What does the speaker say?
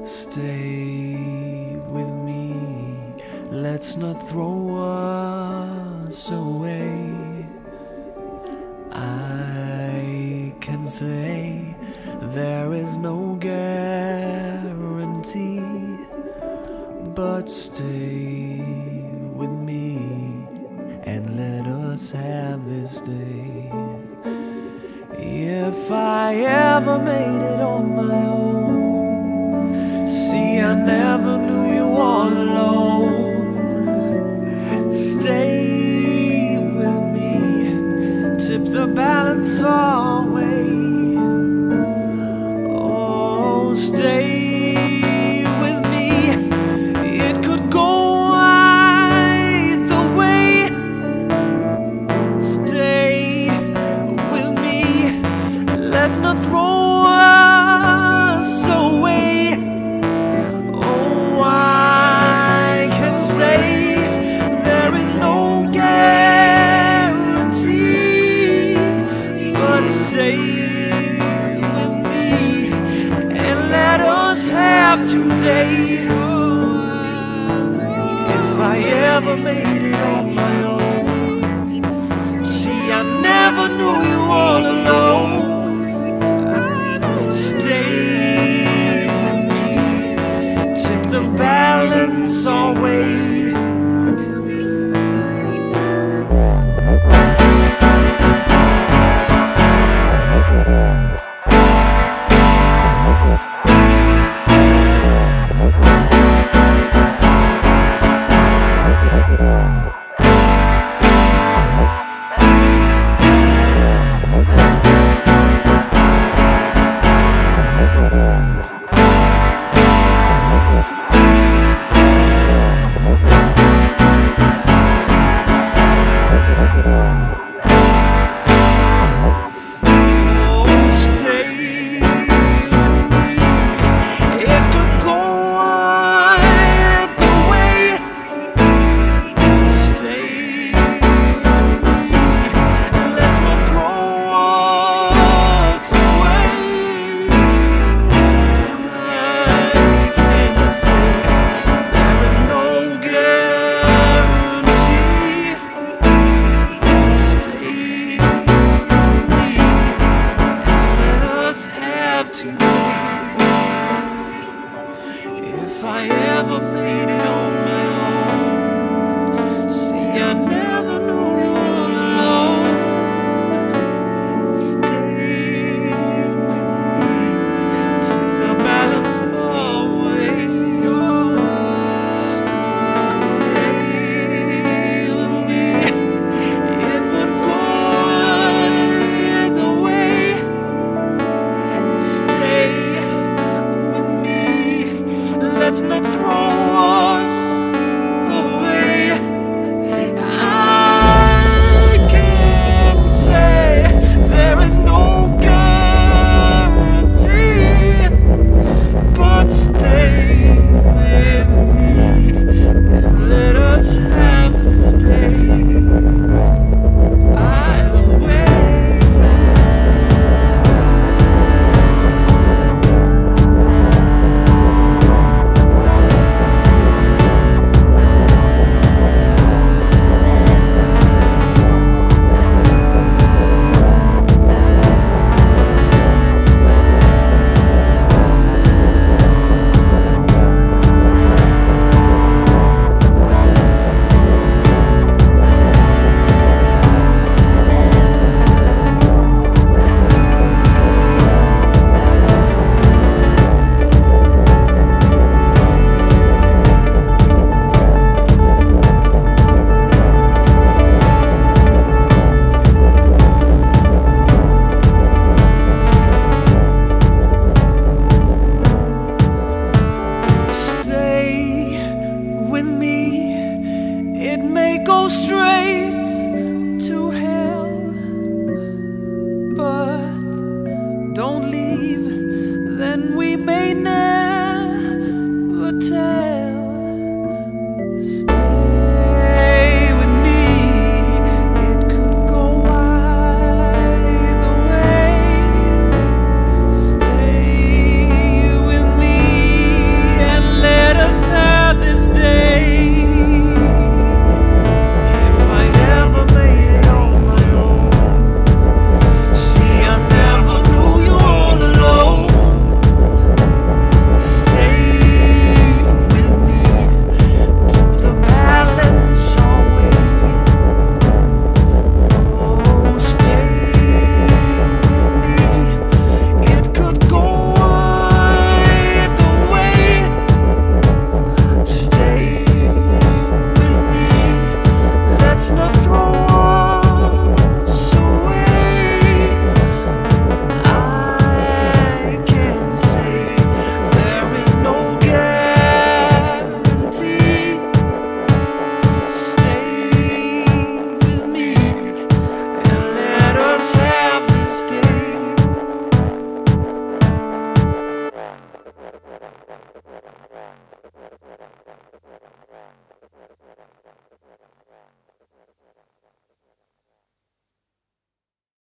Stay with me, let's not throw us away. I can say there is no guarantee, but stay with me and let us have this day. If I ever made it on my own, see, I never knew you all alone. Stay with me, tip the balance our way. Oh, stay with me, it could go either way. Stay with me, let's not throw us away. Stay with me and let us have today. If I ever made it on my own, see, I never knew you all alone. Stay with me, tip the balance our way. If I ever made it on my own, see, I never knew you all alone. Stay with me, take the balance away. Stay with me, it would go either way. Stay with me, let's not